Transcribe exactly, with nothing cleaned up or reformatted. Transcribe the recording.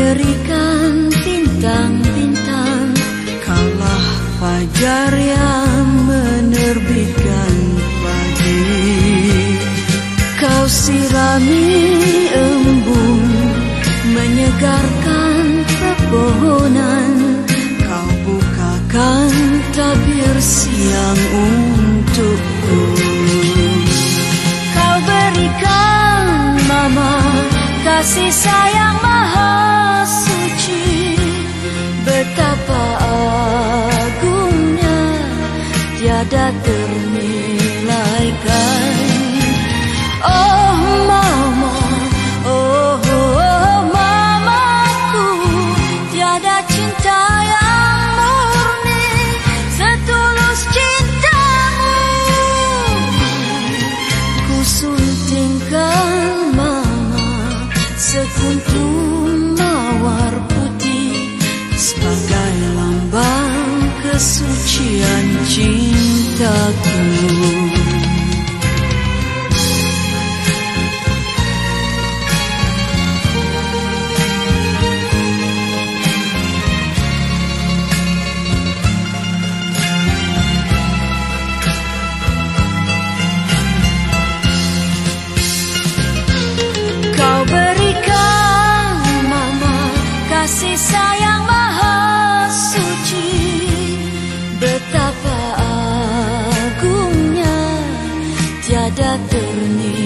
berikan bintang-bintang, kaulah fajar yang menerbitkan pagi. Kau sirami embun, menyegarkan pepohonan, kau bukakan tabir siang untukku. Kau berikan mama kasih sayang maha suci, betapa agungnya tiada ternilaikan. Oh mama, oh, oh mamaku, tiada cinta yang murni setulus cintamu. Ku suntingkan mama sekuntum mawar putih sebagai lambang kesucian cintaku. Kau berikan mama kasih sayang maha suci, betapa agungnya tiada ternilai.